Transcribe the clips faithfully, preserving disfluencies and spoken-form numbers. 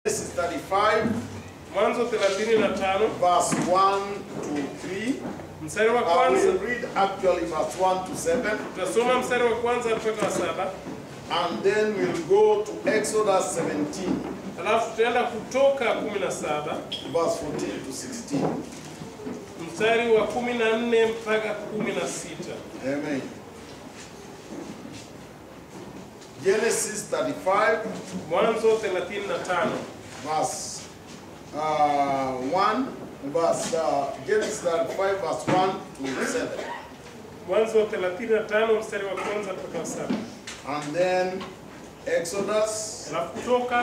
Genesis thirty-five, Mwanzo thelathini na tano, verse one to three. mstari wa I kwanza. will read actually verse one to seven. Tutasoma mstari wa kwanza mpaka wa saba. And then we'll go to Exodus seventeen, Alafu tutaenda Kutoka kumi na saba, verse fourteen to sixteen. mstari wa kumi na nne mpaka kumi na sita. Amen. Genesis thirty-five, Mwanzo thelathini na tano, verse uh, one, verse uh, Genesis thirty-five, verse one to seven. Mwanzo thelathini na tano mstari wa kwanza mpaka wa saba. And then Exodus Alafu Kutoka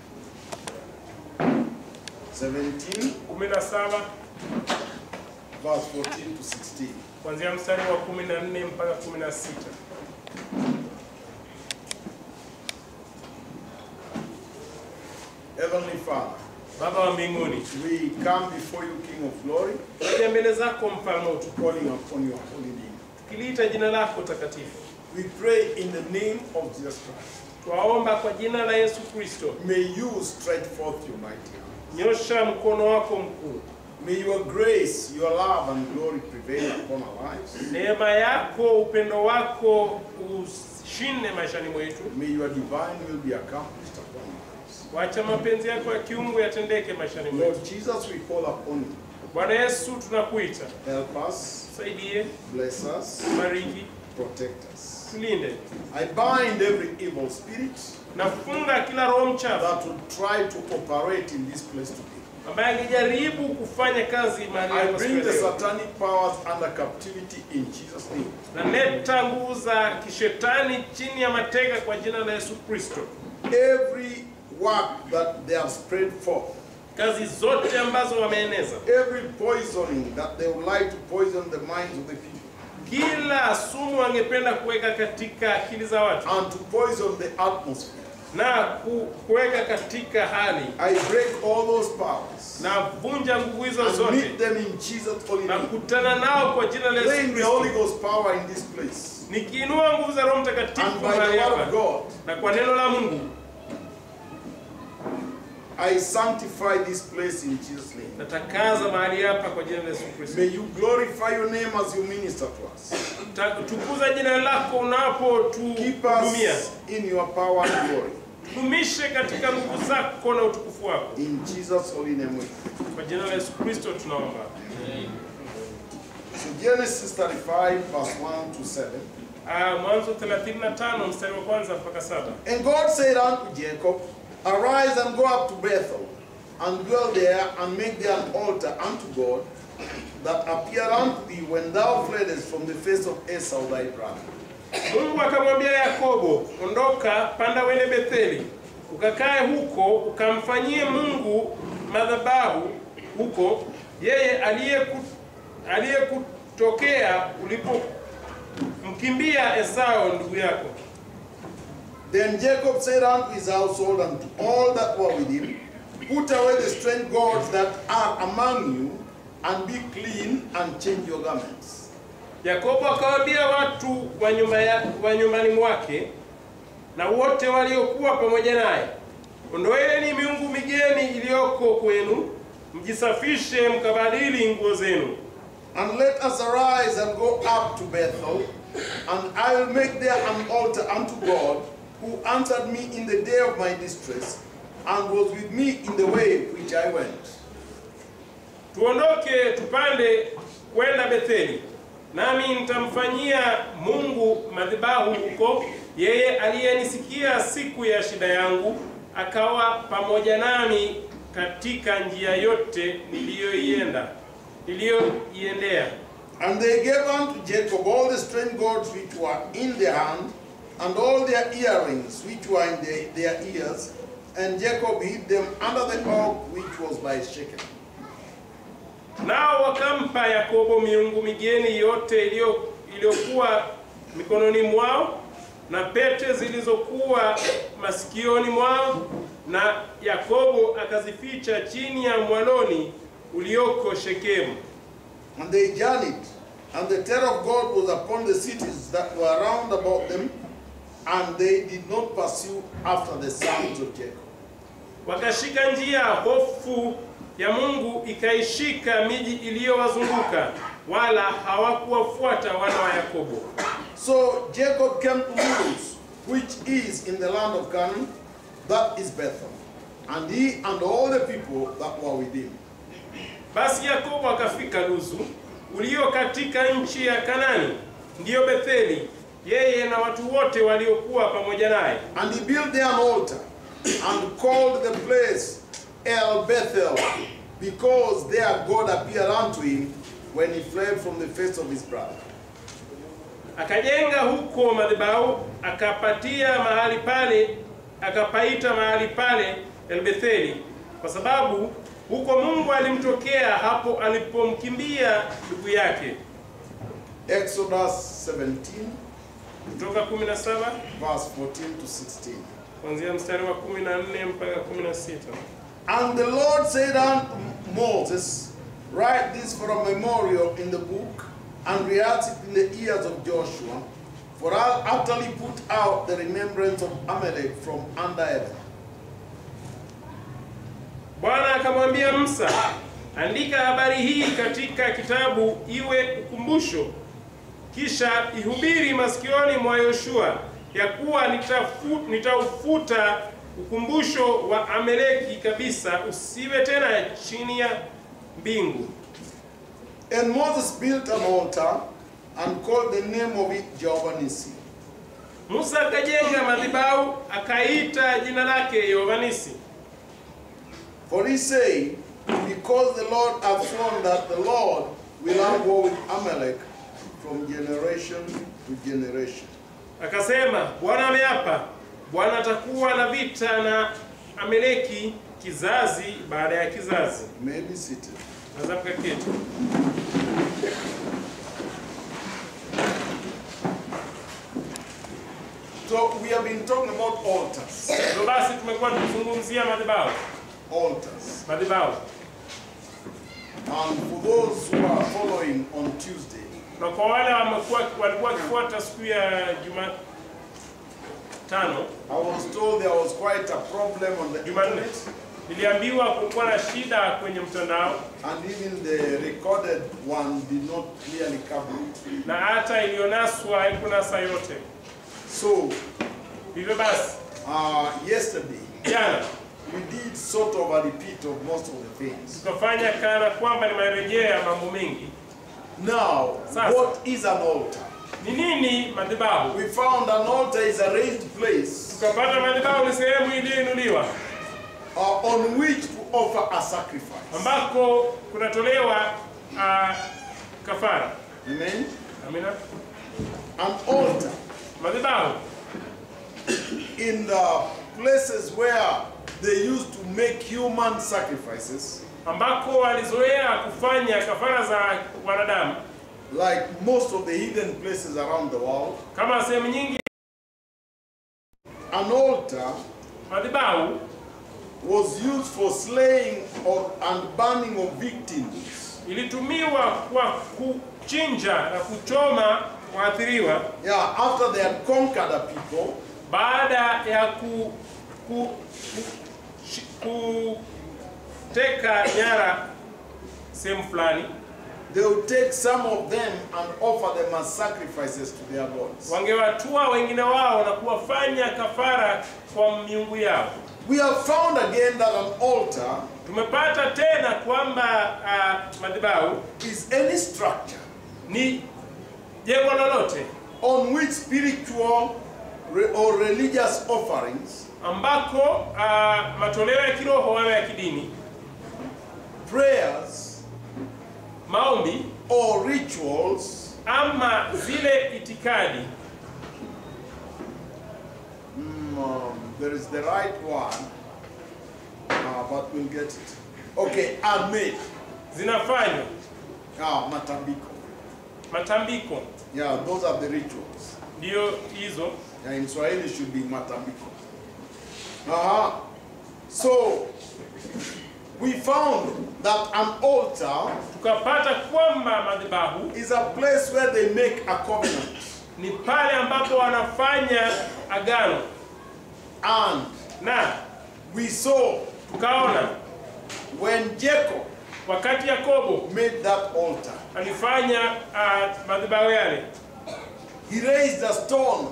seventeen, kumi na saba, verse fourteen to sixteen. kuanzia mstari wa kumi na nne mpaka kumi na sita. Heavenly Father, Baba wa mbinguni, we come before you, King of Glory, tunakuja mbele zako mfalme wetu, calling upon your holy name. tukiliita jina lako takatifu. We pray in the name of Jesus Christ. Twaomba kwa jina la Yesu Kristo, May you stretch forth your mighty hand. nyosha mkono wako mkuu. May your grace, your love and glory prevail upon our lives. Neema yako, upendo wako ushinde maishani mwetu. May your divine will be accomplished upon our lives. Wacha mapenzi yako ya kiungu yatendeke maishani mwetu. Lord Jesus, we call upon you. Bwana Yesu, tunakuita. Help us, Saidie, bless us, bariki, protect us. tulinde. I bind every evil spirit Nafunga kila roho mchafu that will try to operate in this place today. ambaye angejaribu kufanya kazi mahali I hapa bring the siku ya leo. satanic powers under captivity in Jesus' name. Naleta nguvu za kishetani chini ya mateka kwa jina la Yesu Kristo. Every work that they have spread forth, Kazi zote ambazo wameeneza, every poisoning that they would like to poison the minds of the people, kila sumu wangependa kuweka katika akili za watu and to poison the atmosphere, na ku- kuweka katika hali, I break all those powers na vunja nguvu hizo and zote meet them in Jesus' holy na name. kutana nao kwa jina la Yesu Playing the Holy Kristo, Ghost power in this place, nikiinua nguvu za Roho and Mtakatifu by mahali the word hapa of God, na kwa neno la Mungu. I sanctify this place in Jesus' name. Natakaza mahali hapa kwa jina la Yesu Kristo. May you glorify your name as you minister to us. Ta- Tukuza jina lako Keep unapotuhudumia. us in your power and glory. Tudumishe katika nguvu zako na utukufu wako. In Jesus' holy name we pray. Kwa jina la Yesu Kristo tunaomba. So Genesis thirty-five, verse one to seven. Ah, Mwanzo thelathini na tano mstari wa kwanza mpaka saba. And God said unto Jacob, Arise and go up to Bethel, and dwell there, and make there an altar unto God, that appeared unto thee when thou fleddest from the face of Esau thy brother. Mungu akamwambia Yakobo, ondoka, panda uende Betheli, ukakae huko, ukamfanyie Mungu madhabahu huko, yeye aliyeku aliyekutokea ulipomkimbia Esau ndugu yako. Then Jacob said unto his household and to all that were with him, Put away the strange gods that are among you, and be clean, and change your garments. Yakobo akawaambia watu wa nyumba ya, wa nyumbani mwake na wote waliokuwa pamoja naye, ondoeni miungu migeni iliyoko kwenu, mjisafishe, mkabadili nguo zenu. And let us arise and go up to Bethel, and I will make there an altar unto God, who answered me in the day of my distress, and was with me in the way which I went. Tuondoke tupande kwenda Betheli, nami nitamfanyia Mungu madhabahu huko, yeye aliyenisikia siku ya shida yangu, akawa pamoja nami katika njia yote niliyoienda niliyoiendea. And they gave unto Jacob all the strange gods which were in their hand, and all their earrings which were in their, their ears, and Jacob hid them under the oak which was by Shechem. Nao wakampa Yakobo miungu migeni yote iliyo iliyokuwa mikononi mwao, na pete zilizokuwa masikioni mwao, na Yakobo akazificha chini ya mwaloni ulioko Shekemu. And they journeyed, and the terror of God was upon the cities that were round about them, and they did not pursue after the sons of Jacob. wakashika njia, hofu ya Mungu ikaishika miji iliyowazunguka, wala hawakuwafuata wana wa Yakobo. So Jacob came to Luz, which is in the land of Canaan, that is Bethel, and he and all the people that were with him. Basi Yakobo akafika Luzu, ulio katika nchi ya Kanani, ndiyo Betheli, yeye na watu wote waliokuwa pamoja naye. And he built there an altar, and called the place El Bethel, because there God appeared unto him when he fled from the face of his brother. Akajenga huko madhabahu, akapatia mahali pale, akapaita mahali pale El Betheli, kwa sababu huko Mungu alimtokea hapo alipomkimbia ndugu yake. Exodus seventeen, Kutoka kumi na saba verse fourteen to sixteen. kuanzia mstari wa kumi na nne mpaka kumi na sita. And the Lord said unto Moses, write this for a memorial in the book, and rehearse it in the ears of Joshua, for I'll utterly put out the remembrance of Amalek from under heaven. Bwana akamwambia Musa, andika habari hii katika kitabu iwe ukumbusho, kisha ihubiri masikioni mwa Yoshua, ya kuwa nitafu, nitaufuta ukumbusho wa Amaleki kabisa, usiwe tena chini ya mbingu. And Moses built an altar and called the name of it Jehovah Nissi. Musa akajenga madhabahu, akaita jina lake Yehova Nisi. For he said, because the Lord hath sworn that the Lord will have war with Amalek from generation to generation. Akasema, Bwana ameapa, Bwana atakuwa na vita na Amaleki kizazi baada ya kizazi. You may be seated. Naweza kuketi. So we have been talking about altars. Ndio basi tumekuwa tukizungumzia madhabahu. Altars. Madhabahu. And for those who are following on Tuesday, Na kwa wale wamekuwa walikuwa kifuata siku ya Jumatano, I was told there was quite a problem on the Jumanne, internet, niliambiwa kulikuwa na shida kwenye mtandao, and even the recorded one did not clearly cover it. na hata ilionaswa haikunasa yote. So, Hivyo basi, uh, yesterday, jana we did sort of a repeat of most of the things. tukafanya kana kwamba ni marejeo ya mambo mengi. Now, Sasa. what is an altar? Ni nini madhabahu? We found an altar is a raised place Tukapata madhabahu ni sehemu iliyoinuliwa uh, on which to offer a sacrifice. ambako kunatolewa uh, kafara. Amen? Amina. An altar Madhabahu in the places where they used to make human sacrifices, ambako walizoea kufanya kafara za wanadamu, like most of the hidden places around the world. kama sehemu nyingi. An altar Madhabahu was used for slaying or and burning of victims. ilitumiwa kwa kuchinja na kuchoma waathiriwa, Yeah, after they had conquered a people, baada ya ku, ku, ku, kuteka nyara sehemu fulani. they would take some of them and offer them as sacrifices to their gods. Wangewatua wengine wao na kuwafanya kafara kwa miungu yao. We have found again that an altar Tumepata tena kwamba uh, madhabahu is any structure ni jengo lolote on which spiritual re or religious offerings, ambako uh, matoleo ya kiroho au ya kidini, prayers, maombi or rituals ama zile itikadi. mm, um, there is the right one, uh, but we'll get it. Okay, are made. Zinafanywa Ah, matambiko. matambiko, Yeah, those are the rituals. ndio hizo. Yeah, in Swahili it should be matambiko. Uh-huh. So, we found that an altar Tukapata kwamba madhabahu is a place where they make a covenant. ni pale ambapo wanafanya agano, And na we saw tukaona when Jacob wakati Yakobo made that altar, alifanya uh, madhabahu yale, he raised a stone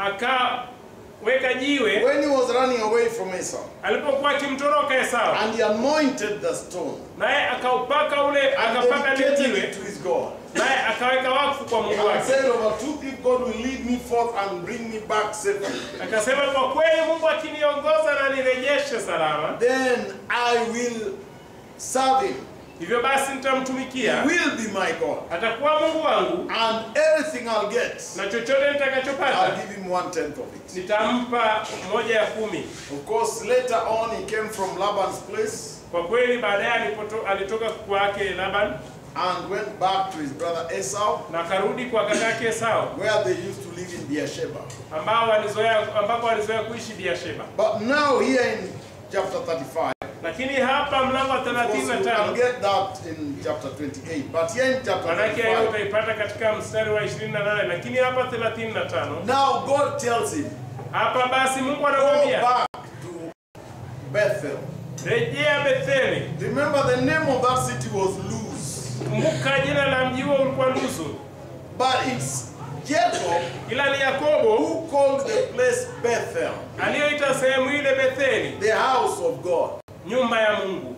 akaweka jiwe when he was running away from Esau, alipokuwa akimtoroka Esau, and he anointed the stone naye akaupaka ule and akapaka ile dedicated jiwe, it to his God. naye akaweka wakfu kwa Mungu And wake. said, over truth, if God will lead me forth and bring me back safely, Akasema kwa kweli Mungu akiniongoza na nirejeshe salama, then I will serve him. hivyo basi He nitamtumikia, will be my God. atakuwa Mungu wangu, And everything I'll get, na chochote nitakachopata I'll give him one tenth of it. nitampa moja ya kumi. Of course, later on, he came from Laban's place Kwa kweli baadaye alipoto alitoka kwake Laban and went back to his brother Esau, na karudi kwa kakake Esau, where they used to live in Beersheba. ambao walizoea ambapo walizoea kuishi Beersheba. But now, here in chapter thirty-five, Lakini hapa mlango wa of course, thelathini na you can tano, get that in chapter twenty-eight. But here in chapter manake hiyo thirty-five, utaipata katika mstari wa ishirini na nane, lakini hapa thelathini na tano, now God tells him, hapa basi Mungu go anamwambia back to Bethel. rejea Betheli. Remember, the name of that city was Luz. Kumbuka jina la mji huo ulikuwa Luzu, But it's Jacob ila ni Yakobo who called the place Bethel, aliyoita sehemu ile Betheli, the house of God. nyumba ya Mungu.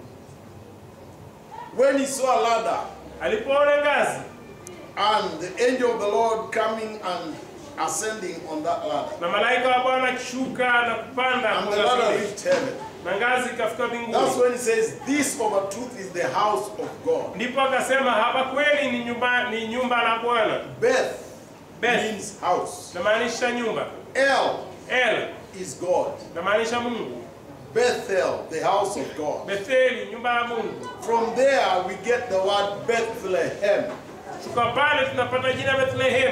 When he saw a ladder Alipoona ngazi and the angel of the Lord coming and ascending on that ladder, na malaika wa Bwana akishuka na kupanda and kwa the ladder ngazi, reached heaven, na ngazi ikafika that's mbinguni, when he says, this of a truth is the house of God. ndipo akasema hapa kweli ni nyumba ni nyumba la Bwana. Beth Beth means house. namaanisha nyumba, El El is God. namaanisha Mungu, Bethel, the house of God. Betheli nyumba ya Mungu. From there we get the word Bethlehem. Tuka pale tunapata jina Bethlehem.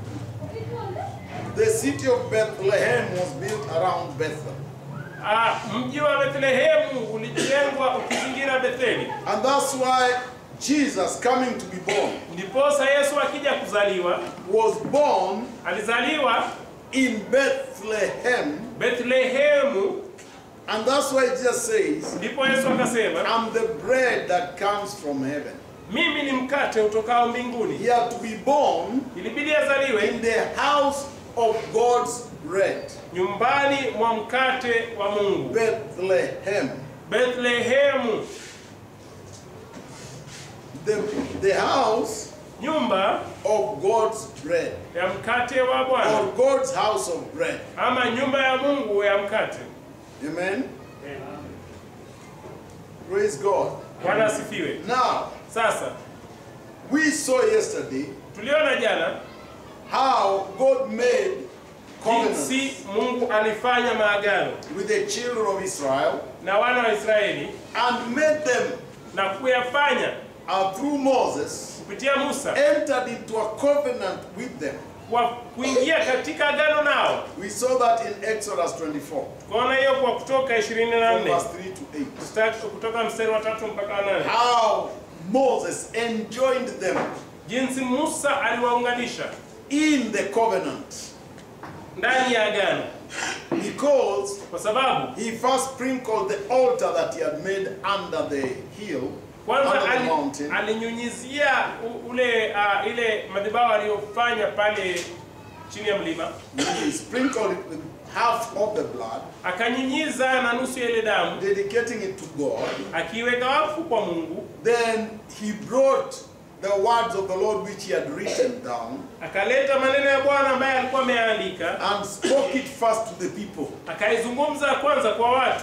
The city of Bethlehem was built around Bethel. Ah, mji wa Bethlehemu ulijengwa ukizingira Betheli. And that's why Jesus, coming to be born, Ndiposa Yesu akija kuzaliwa, was born alizaliwa in Bethlehem. Bethlehemu. And that's why Jesus says, Ndipo Yesu akasema, I'm the bread that comes from heaven. mimi ni mkate utokao mbinguni. He had to be born Ilibidi azaliwe in the house of God's bread. nyumbani mwa mkate wa Mungu. Bethlehem. Bethlehemu, The, the house nyumba of God's bread. ya mkate wa Bwana, Or God's house of bread. ama nyumba ya Mungu ya mkate. Amen. Praise God. Bwana asifiwe. Now, Sasa we saw yesterday tuliona jana how God made covenants jinsi Mungu alifanya maagano with the children of Israel na wana wa Israeli and made them, na kuyafanya uh, through Moses, kupitia Musa, entered into a covenant with them. kwa kuingia katika agano nao. We saw that in Exodus twenty-four, Tukaona hiyo kwa Kutoka ishirini na from nne verse three to eight. Mstari- kutoka mstari wa tatu mpaka wa nane, How Moses enjoined them jinsi Musa aliwaunganisha in the covenant, ndani ya agano, because kwa sababu he first sprinkled the altar that he had made under the hill, kwanza under the ali, mountain, alinyunyizia u- ule uh, ile madhabahu aliyofanya pale chini ya mlima, he sprinkled it with half of the blood, akanyunyiza na nusu ya ile damu, dedicating it to God. akiweka wakfu kwa Mungu. Then he brought the words of the Lord which he had written down Akaleta maneno ya Bwana ambaye alikuwa ameandika, and spoke it first to the people. akaizungumza kwanza kwa watu,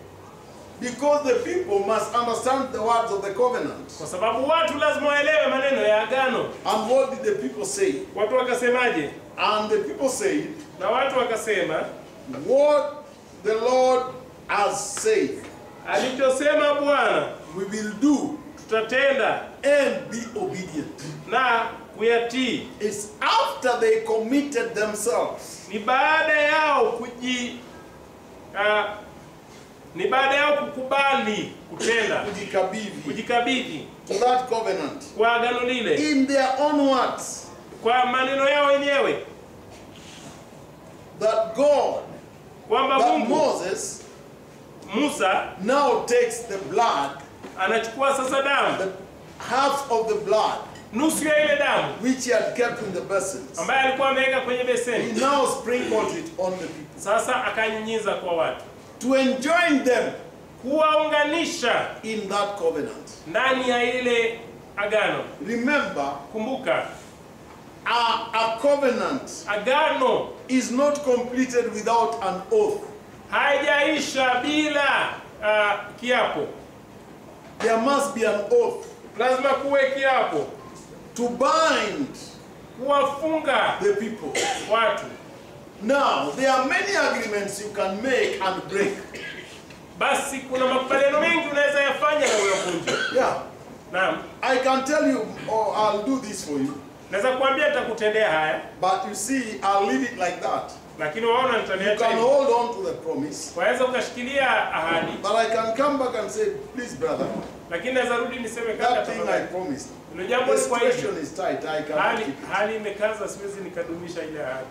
Because the people must understand the words of the covenant. kwa sababu watu lazima waelewe maneno ya agano. And what did the people say? Watu wakasemaje? And the people said, Na watu wakasema, what the Lord has said, alichosema Bwana we will do tutatenda and be obedient. na kuyatii. It's after they committed themselves Ni baada yao kuji uh, ni baada yao kukubali kutenda, kujikabidhi kujikabidhi to that covenant kwa agano lile in their own words, kwa maneno yao wenyewe, that God, kwamba that Mungu Moses Musa now takes the blood, anachukua sasa damu, the half of the blood, nusu ya ile damu which he had kept in the basins. ambaye alikuwa ameweka kwenye He beseni, now sprinkles it on the people sasa akanyunyiza kwa watu, to enjoin them kuwaunganisha in that covenant. ndani ya ile agano. Remember, Kumbuka, a, a covenant agano is not completed without an oath. haijaisha bila uh, kiapo. There must be an oath Lazima kuwe kiapo to bind kuwafunga the people. watu. Now, there are many agreements you can make and break. Basi kuna makubaliano mengi unaweza yafanya na uyavunje. Yeah. Naam. I can tell you, or I'll do this for you. Naweza kuambia nitakutendea haya, But you see, I'll leave it like that. lakini waona You nitaniacha can hivi. hold on to the promise. Waweza ukashikilia ahadi, But I can come back and say, please, brother, lakini naweza rudi niseme kaka that thing I tafadhali. promised. Ndio jambo The ni kwa hivi. situation is tight. I cannot Hali keep it. hali imekaza, siwezi nikadumisha ile ahadi.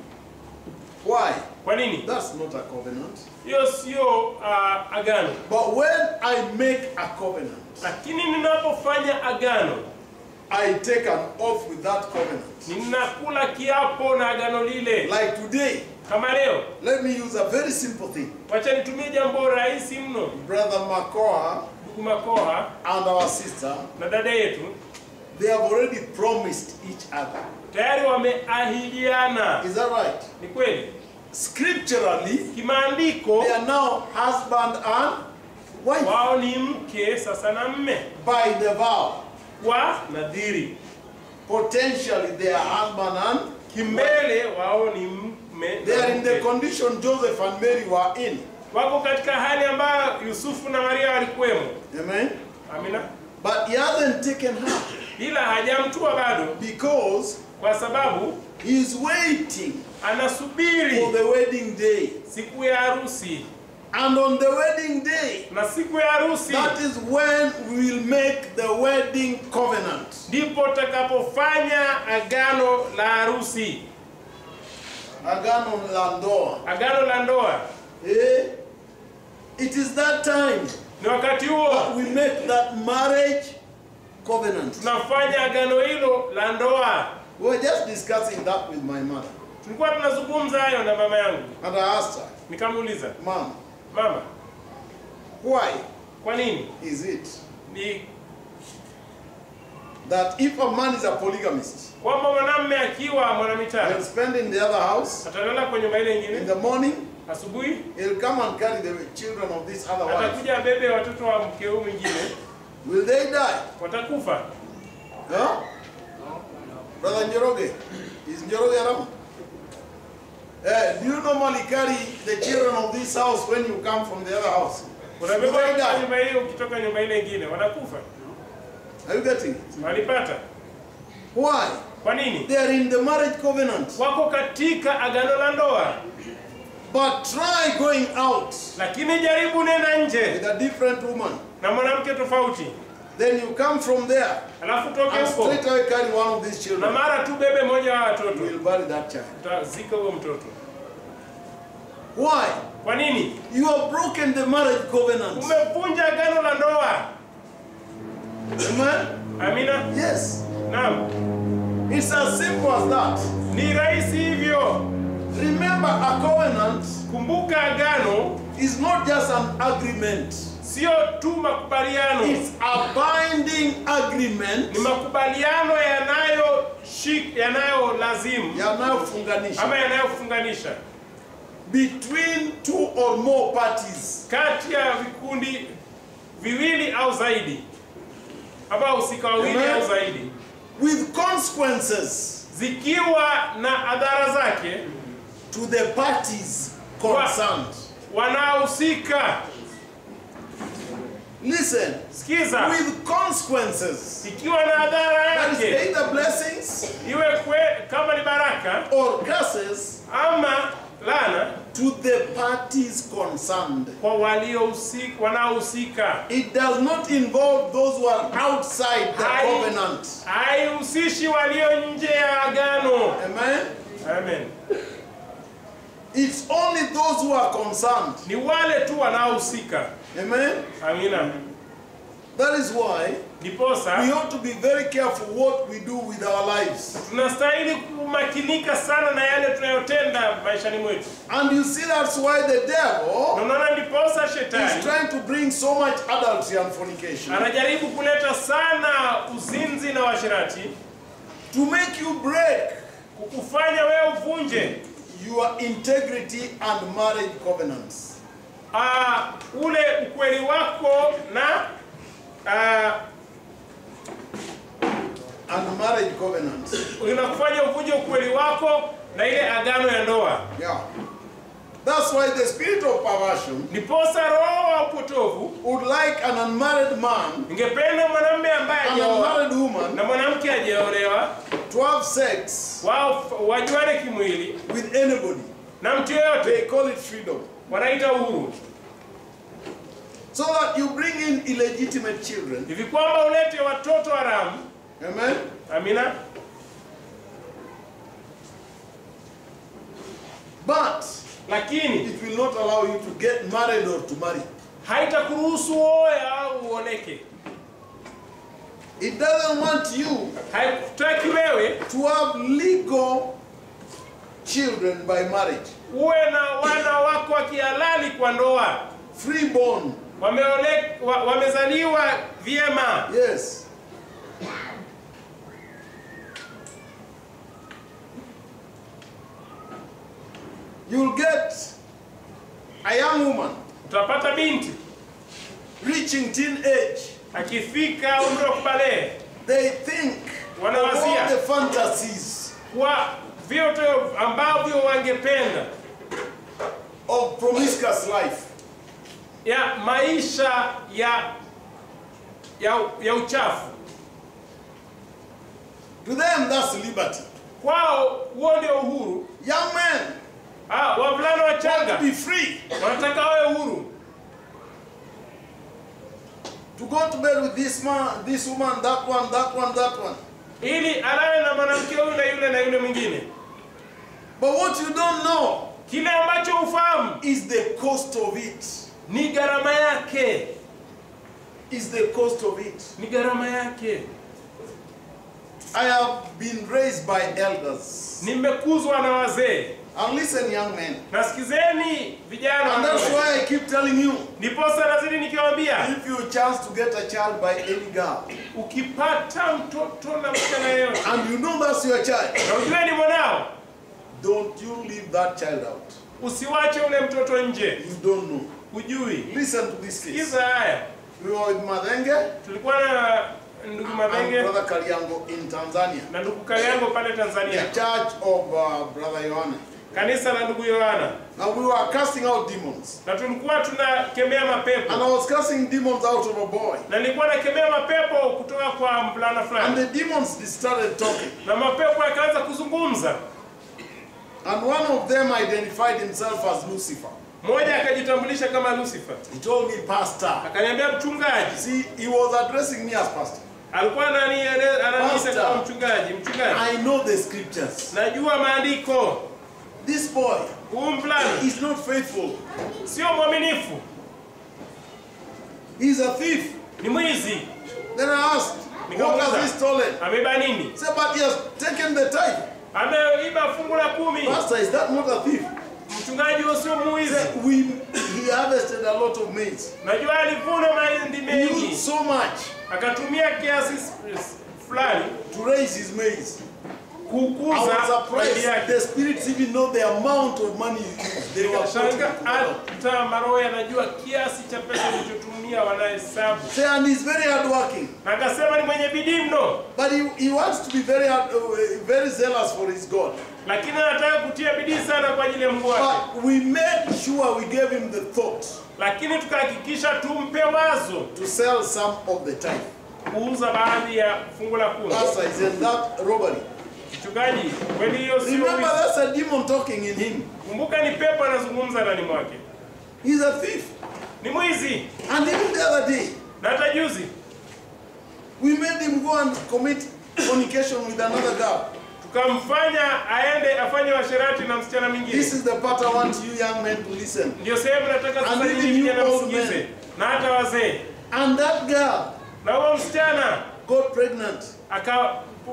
Why? Kwa nini? That's not a covenant. Hiyo sio uh, agano. But when I make a covenant, Lakini ninapofanya agano, I take an oath with that covenant. ninakula kiapo na agano lile. Like today, Kama leo, let me use a very simple thing. wacha nitumie jambo rahisi mno. Brother Makoha Ndugu Makoha and our sister, na dada yetu they have already promised each other. tayari wameahidiana. Is that right? Ni kweli? Scripturally, Kimaandiko they are now husband and wife wao ni mke sasa na mme by the vow. kwa nadhiri. Potentially, they are husband and wife. Kimbele wao ni mme They na are in the mke. condition Joseph and Mary were in. Wako katika hali ambayo Yusufu na Maria walikuwemo. Amen. Amina. But he hasn't taken her Ila hajamtua bado because kwa sababu he is waiting anasubiri for the wedding day. siku ya harusi. And on the wedding day, Na siku ya harusi that is when we will make the wedding covenant. ndipo takapofanya agano la harusi, Agano la ndoa. agano la ndoa. Eh? It is that time Ni wakati huo that we make that marriage covenant. tunafanya agano hilo la ndoa. We were just discussing that with my mother. Tulikuwa tunazungumza hayo na mama yangu. And I asked her, Nikamuuliza, Mom, mama, why kwa nini is it ni that if a man is a polygamist, kwamba mwanamume akiwa he'll mwanamitara spend in the other house, atalala kwenye nyumba ile in nyingine, the morning, asubuhi he'll come and carry the children of this other wife. atakuja abebe watoto wa mke huyu mwingine, Will they die? watakufa. Huh? Brother Njoroge, is Njoroge around? Eh, do you normally carry the children of this house when you come from the other house? Will Unabeba they kwa die? nyumba hiyo ukitoka nyumba ile nyingine, wanakufa. Are you getting it? Walipata. Why? Kwa nini? They are in the marriage covenant. Wako katika agano la ndoa. But try going out Lakini jaribu nenda with nje a different woman. na mwanamke tofauti. Then you come from there Alafu toke and huko. straight away carry one of these Na children. mara tu bebe moja wa You watoto. will bury that child. Utazika huo mtoto. Why? Kwa nini? You have broken the marriage covenant. Umevunja agano la ndoa. Amen? Amina. Yes. Naam. It's as simple as that. Ni rahisi hivyo. Remember, a covenant Kumbuka agano is not just an agreement. sio tu makubaliano. It's a binding agreement. Ni makubaliano yanayo shik yanayo lazimu Yanayofunganisha ama yanayofunganisha between two or more parties. kati ya vikundi viwili au zaidi, ama husika wawili Amen. au zaidi, With consequences zikiwa na adhara zake to the parties concerned. wanaohusika. Listen, Sikiza, with consequences. zikiwa na adhara That is yake, either blessings iwe kwe, kama ni baraka or curses ama lana to the parties concerned. kwa waliohusika, wanaohusika. It does not involve those who are outside the Hai- covenant. Haihusishi walio nje ya agano. Amen? Amen. It's only those who are concerned. Ni wale tu wanaohusika. Amen? Amina. That is why Ndiposa we ought to be very careful what we do with our lives. tunastahili kumakinika sana na yale tunayotenda maishani mwetu. And you see that's why the devil Na unaona ndiposa is shetani trying to bring so much adultery and fornication anajaribu kuleta sana uzinzi na uasherati, to make you break kukufanya wewe uvunje your integrity and marriage covenants. ah ule ukweli wako na ah And marriage covenants. unakufanya uvunje ukweli wako na ile agano ya ndoa. Yeah. That's why the spirit of perversion Ndiposa roho wa upotovu would like an unmarried man ingependa mwanamume ambaye and an hajaoa unmarried woman na mwanamke hajaolewa to have sex wao wajuane kimwili with anybody. na mtu They yoyote, call it freedom. wanaita uhuru, So that you bring in illegitimate children. hivi kwamba ulete watoto haramu. Amen? Amina. But Lakini it will not allow you to get married or to marry. haitakuruhusu uoe au uoleke. It doesn't want you Haikutaki wewe to have legal children by marriage. uwe na wana wako wa kihalali kwa ndoa, Freeborn. wameole wa, wamezaliwa vyema. Yes. You'll get a young woman Utapata binti reaching teenage. akifika umri wa kubalehe, They think of all wanawazia the fantasies kwa vyote ambavyo wangependa of promiscuous life. ya maisha ya ya, ya uchafu. To them, that's liberty. Kwao huo ndio uhuru. Young men Ah, wavulana want wachanga to be free. wanataka wawe uhuru, To go to bed with this man, this woman, that one, that one, that one. ili alale na mwanamke huyu na yule na yule mwingine. But what you don't know Kile ambacho ufahamu is the cost of it. ni gharama yake, Is the cost of it. ni gharama yake. I have been raised by elders. Nimekuzwa na wazee. And listen, young men. Nasikizeni vijana. And that's why I keep telling you, Ndiposa lazima nikiwaambia, if you chance to get a child by any girl, ukipata mtoto na msichana yeyote and you know that's your child, na ujue ni mwanao, don't you leave that child out. usiwache ule mtoto nje. You don't know. Ujui. Listen to this case. Sikiza haya. We were with Madenge Tulikuwa na ndugu and Mabenge Brother Kaliango in Tanzania. na ndugu Kaliango pale The Tanzania, church of uh, Brother Yohana. kanisa la ndugu Yohana, And we were casting out demons. na tulikuwa tunakemea mapepo, And I was casting demons out of a boy. na nilikuwa nakemea mapepo kutoka kwa mvulana And fulani, the demons they started talking. na mapepo yakaanza kuzungumza. And one of them identified himself as Lucifer. Mmoja akajitambulisha kama Lucifer, He told me, Pastor. akaniambia mchungaji. See, he was addressing me as pastor. Alikuwa anani ananiita Pastor. kama mchungaji. Mchungaji, I know the scriptures. najua maandiko. This boy Huyu mvulana is not faithful. sio mwaminifu, He's a thief. ni mwizi. Then I asked, what has he stolen? Ameiba nini? He said, but he has taken the tithe. Ameiba fungu la kumi. Pastor, is that not a thief? Mchungaji, huyo sio He mwizi. said, we, he harvested a lot of maize. Najua alivuna mahindi He used mengi, so much akatumia kiasi s- s- fulani to raise his maize. I kukuza was mahindi surprised. yake. The spirits even know the amount of money he used. They were putting Nikashanga it together. hata maroho yanajua kiasi cha pesa alichotumia, wanahesabu. Say, and he's very hardworking. Na akasema ni mwenye bidii mno, But he, he wants to be very hard, uh, very zealous for his God. lakini anataka kutia bidii sana kwa ajili ya Mungu wake. But we made sure we gave him the thought Lakini tukahakikisha tumpe wazo to sell some of the tithe. kuuza baadhi ya fungu la kumi. Pastor, is in that robbery. Mchungaji, kweli hiyo sio Remember, wizi. that's a demon talking in him. Kumbuka ni pepo anazungumza ndani mwake. He's a thief. Ni mwizi. And even the other day, Na hata juzi we made him go and commit fornication with another girl. tukamfanya aende afanye washerati na msichana mwingine. This is the part I want you young men to listen. Ndio sehemu nataka And sasa even nyinyi you vijana old msikize. men. na hata wazee. And that girl Na huyo msichana got pregnant. aka